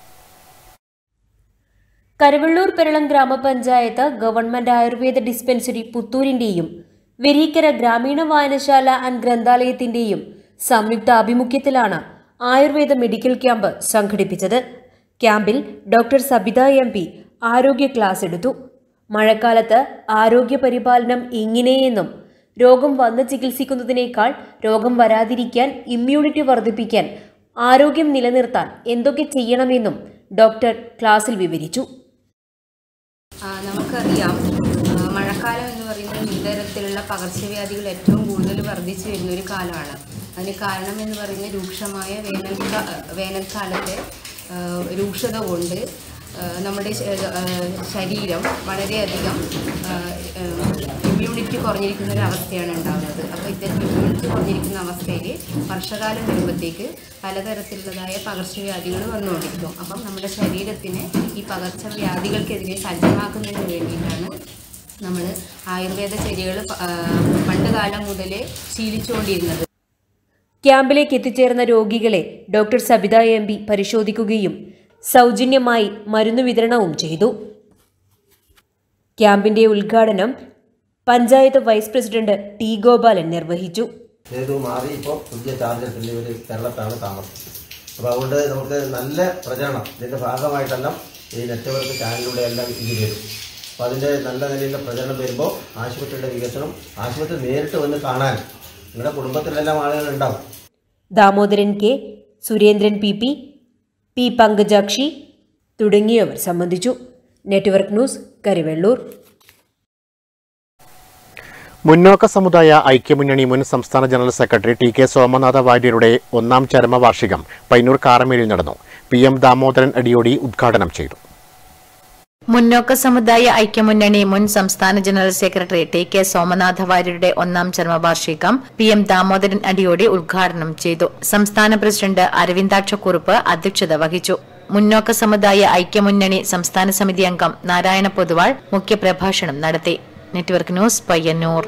കരിവള്ളൂർ പെരളം ഗ്രാമപഞ്ചായത്ത് ഗവൺമെന്റ് ആയുർവേദ ഡിസ്പെൻസറി പുത്തൂരിന്റെയും വെരീക്കര ഗ്രാമീണ വായനശാല ആൻഡ് ഗ്രന്ഥാലയത്തിന്റെയും സംയുക്ത ആഭിമുഖ്യത്തിലാണ് ആയുർവേദ മെഡിക്കൽ ക്യാമ്പ് സംഘടിപ്പിച്ചത്. ക്യാമ്പിൽ ഡോക്ടർ സബിത എം പി ആരോഗ്യ ക്ലാസ് എടുത്തു. മഴക്കാലത്ത് ആരോഗ്യ പരിപാലനം എങ്ങനെയെന്നും രോഗം വന്ന് ചികിത്സിക്കുന്നതിനേക്കാൾ രോഗം വരാതിരിക്കാൻ, ഇമ്മ്യൂണിറ്റി വർദ്ധിപ്പിക്കാൻ, ആരോഗ്യം നിലനിർത്താൻ എന്തൊക്കെ ചെയ്യണമെന്നും ഡോക്ടർ ക്ലാസ്സിൽ വിവരിച്ചു. നമുക്കറിയാം, മഴക്കാലം എന്ന് പറയുന്നത് ഇത്തരത്തിലുള്ള പകർച്ചവ്യാധികൾ ഏറ്റവും കൂടുതൽ വർദ്ധിച്ചു വരുന്ന ഒരു കാലമാണ്. അതിന് കാരണം എന്ന് പറയുന്നത് രൂക്ഷമായ വേനൽക്കാ വേനൽക്കാലത്തെ രൂക്ഷത കൊണ്ട് നമ്മുടെ ശരീരം വളരെയധികം ഇമ്മ്യൂണിറ്റി കുറഞ്ഞിരിക്കുന്ന ഒരു അവസ്ഥയാണ് ഉണ്ടാകുന്നത്. അപ്പോൾ ഇത്തരത്തിൽ ഇമ്മ്യൂണിറ്റി കുറഞ്ഞിരിക്കുന്ന അവസ്ഥയിൽ വർഷകാലം വരുമ്പോഴത്തേക്ക് പലതരത്തിലുള്ളതായ പകർച്ചവ്യാധികൾ വന്നുകൊണ്ടിരിക്കും. അപ്പം നമ്മുടെ ശരീരത്തിനെ ഈ പകർച്ചവ്യാധികൾക്കെതിരെ സജ്ജമാക്കുന്നതിന് വേണ്ടിയിട്ടാണ് നമ്മൾ ആയുർവേദ ചര്യകൾ പണ്ട് കാലം മുതലേ ശീലിച്ചുകൊണ്ടിരുന്നത്. ക്യാമ്പിലേക്ക് എത്തിച്ചേർന്ന രോഗികളെ ഡോക്ടർ സബിത എം പി പരിശോധിക്കുകയും സൗജന്യമായി മരുന്ന് വിതരണവും ചെയ്തു. ക്യാമ്പിന്റെ ഉദ്ഘാടനം panchayat vice president T Gopalan നിർവഹിച്ചു. മാറി ഇപ്പോൾ പുതിയ ചാർജറ്റിൻ്റെ ഒരു കേരളത്താണ് താമസം. അപ്പോൾ അതുകൊണ്ട് നമുക്ക് നല്ല പ്രചരണം ഇതിൻ്റെ ഭാഗമായിട്ടെല്ലാം ഈ നെറ്റ്വർക്ക് ചാനലിലൂടെ എല്ലാം ഇത് വരും. അപ്പോൾ അതിൻ്റെ നല്ല നിലയിലുള്ള പ്രചരണം വരുമ്പോൾ ആശുപത്രിയുടെ വികസനം, ആശുപത്രി നേരിട്ട് വന്ന് കാണാൻ നിങ്ങളുടെ കുടുംബത്തിലെല്ലാം ആളുകൾ ഉണ്ടാവും. Damodaran K, Surendran P P, P Pankajakshi തുടങ്ങിയവർ സംബന്ധിച്ചു. Network news, Karivellur. മുന്നോക്ക സമുദായ ഐക്യമുന്നണി മുൻ സംസ്ഥാന general secretary T K Somanatha വാര്യരുടെ ഒന്നാം ചരമവാർഷികം പയ്യന്നൂർ കാറമേലിൽ നടന്നു. പി എം ദാമോദരൻ അടിയോടി ഉദ്ഘാടനം ചെയ്തു. മുന്നോക്ക സമുദായ ഐക്യമുന്നണി മുൻ സംസ്ഥാന general secretary T K Somanatha വാര്യരുടെ ഒന്നാം ചരമവാർഷികം പി എം ദാമോദരൻ അടിയോടി ഉദ്ഘാടനം ചെയ്തു. സംസ്ഥാന പ്രസിഡന്റ് അരവിന്ദാക്ഷക്കുറുപ്പ് അധ്യക്ഷത വഹിച്ചു. മുന്നോക്ക സമുദായ ഐക്യമുന്നണി സംസ്ഥാന സമിതി അംഗം നാരായണ പൊതുവാൾ മുഖ്യപ്രഭാഷണം നടത്തി. Network news, Payyanur.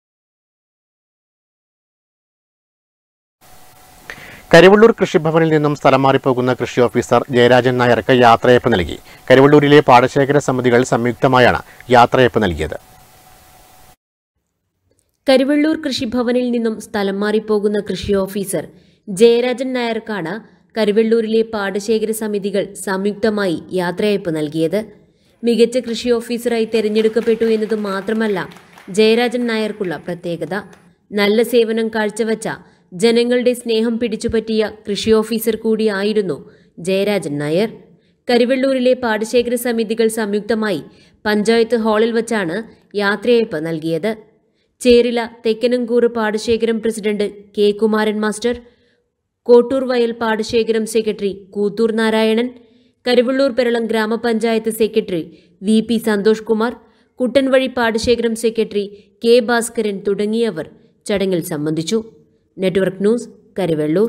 കരിവള്ളൂർ കൃഷിഭവനിൽ നിന്നും സ്ഥലം മാറിപ്പോകുന്ന കൃഷി ഓഫീസർ ജയരാജൻ നായർക്ക് യാത്രയയപ്പ് നൽകി. കരിവള്ളൂരിലെ പാടശേഖര സമിതികൾ സംയുക്തമായാണ് യാത്രയയപ്പ് നൽകിയത്. കരിവള്ളൂർ കൃഷിഭവനിൽ നിന്നും സ്ഥലം മാറിപ്പോകുന്ന കൃഷി ഓഫീസർ ജയരാജൻ നായർക്കാണ് കരിവള്ളൂരിലെ പാടശേഖര സമിതികൾ സംയുക്തമായി യാത്രയയപ്പ് നൽകിയത്. മികച്ച കൃഷി ഓഫീസറായി തെരഞ്ഞെടുക്കപ്പെട്ടു എന്നത് മാത്രമല്ല ജയരാജൻ നായർക്കുള്ള പ്രത്യേകത. നല്ല സേവനം കാഴ്ചവച്ച ജനങ്ങളുടെ സ്നേഹം പിടിച്ചുപറ്റിയ കൃഷി ഓഫീസർ കൂടിയായിരുന്നു ജയരാജൻ നായർ. കരിവള്ളൂരിലെ പാടശേഖര സമിതികൾ സംയുക്തമായി പഞ്ചായത്ത് ഹാളിൽ വച്ചാണ് യാത്രയയപ്പ് നൽകിയത്. ചേരില തെക്കനങ്കൂറ് പാടശേഖരം president K Kumaran master, Kottoor വയൽ പാടശേഖരം സെക്രട്ടറി കൂത്തൂർ നാരായണൻ, കരിവള്ളൂർ പെരളം ഗ്രാമപഞ്ചായത്ത് secretary V P Santhosh Kumar, Kuttanvazhi പാടശേഖരം സെക്രട്ടറി കെ ഭാസ്കരൻ തുടങ്ങിയവർ ചടങ്ങിൽ സംബന്ധിച്ചു. Network news, Karivellur.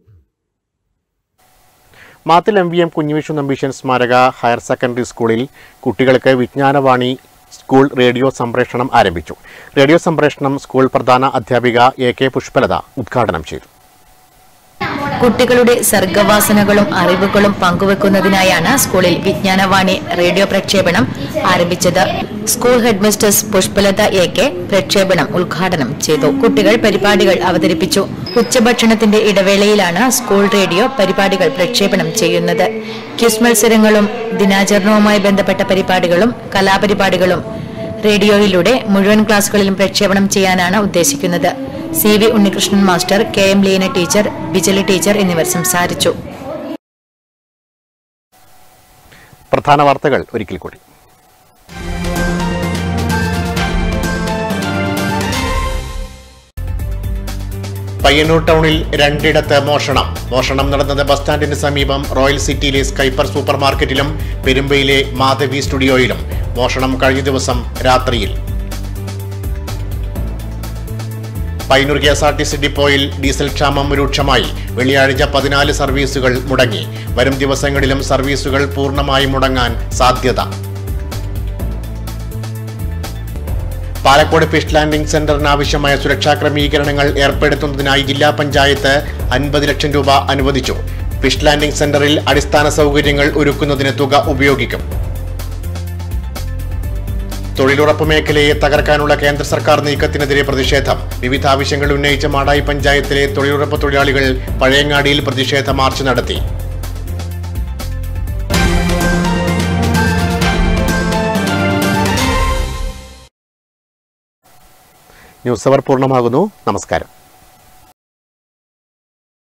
Mathil M V M Kunhivishu Nambeesan സ്മാരക ഹയർ സെക്കൻഡറി സ്കൂളിൽ കുട്ടികൾക്ക് വിജ്ഞാനവാണി സ്കൂൾ റേഡിയോ സംപ്രേഷണം ആരംഭിച്ചു. റേഡിയോ സംപ്രേഷണം സ്കൂൾ പ്രധാന അധ്യാപിക എ കെ പുഷ്പലത ഉദ്ഘാടനം ചെയ്തു. കുട്ടികളുടെ സർഗവാസനകളും അറിവുകളും പങ്കുവെക്കുന്നതിനായാണ് സ്കൂളിൽ വിജ്ഞാനവാണി റേഡിയോ പ്രക്ഷേപണം ആരംഭിച്ചത്. School headmistress Pushpalatha A K പ്രക്ഷേപണം ഉദ്ഘാടനം ചെയ്തു. കുട്ടികൾ പരിപാടികൾ അവതരിപ്പിച്ചു. ഉച്ചഭക്ഷണത്തിന്റെ ഇടവേളയിലാണ് സ്കൂൾ റേഡിയോ പരിപാടികൾ പ്രക്ഷേപണം ചെയ്യുന്നത്. ക്വിസ് മത്സരങ്ങളും ദിനാചരണവുമായി ബന്ധപ്പെട്ട പരിപാടികളും കലാപരിപാടികളും റേഡിയോയിലൂടെ മുഴുവൻ ക്ലാസുകളിലും പ്രക്ഷേപണം ചെയ്യാനാണ് ഉദ്ദേശിക്കുന്നത്. C V Unnikrishnan master, K M Leena teacher, Bijali teacher എന്നിവർ സംസാരിച്ചു. പ്രധാന വാർത്തകൾ ഒരിക്കൽ കൂടി. പയ്യന്നൂർ ടൗണിൽ രണ്ടിടത്ത് മോഷണം. മോഷണം നടന്നത് ബസ് സ്റ്റാൻഡിന് സമീപം റോയൽ സിറ്റിയിലെ സ്കൈപ്പർ സൂപ്പർ മാർക്കറ്റിലും പെരുമ്പയിലെ മാധവി സ്റ്റുഡിയോയിലും. മോഷണം കഴിഞ്ഞ ദിവസം രാത്രിയിൽ. Payyanur K S R T C ഡിപ്പോയിൽ ഡീസൽ ക്ഷാമം രൂക്ഷമായി. വെള്ളിയാഴ്ച പതിനാല് സർവീസുകൾ മുടങ്ങി. വരും ദിവസങ്ങളിലും സർവീസുകൾ പൂർണ്ണമായി മുടങ്ങാൻ സാധ്യത. പാലക്കോട് ഫിഷ് ലാൻഡിംഗ് സെന്ററിന് ആവശ്യമായ സുരക്ഷാ ക്രമീകരണങ്ങൾ ഏർപ്പെടുത്തുന്നതിനായി ജില്ലാ പഞ്ചായത്ത് അൻപത് ലക്ഷം രൂപ അനുവദിച്ചു. ഫിഷ് ലാൻഡിംഗ് സെന്ററിൽ അടിസ്ഥാന സൗകര്യങ്ങൾ ഒരുക്കുന്നതിന് തുക ഉപയോഗിക്കും. തൊഴിലുറപ്പ് മേഖലയെ തകർക്കാനുള്ള കേന്ദ്ര സർക്കാർ നീക്കത്തിനെതിരെ പ്രതിഷേധം. വിവിധ ആവശ്യങ്ങൾ ഉന്നയിച്ച മാടായി പഞ്ചായത്തിലെ തൊഴിലുറപ്പ് തൊഴിലാളികൾ പഴയങ്ങാടിയിൽ പ്രതിഷേധ മാർച്ച് നടത്തി. ന്യൂസ് അവർ പൂർണ്ണമാകുന്നു. നമസ്കാരം.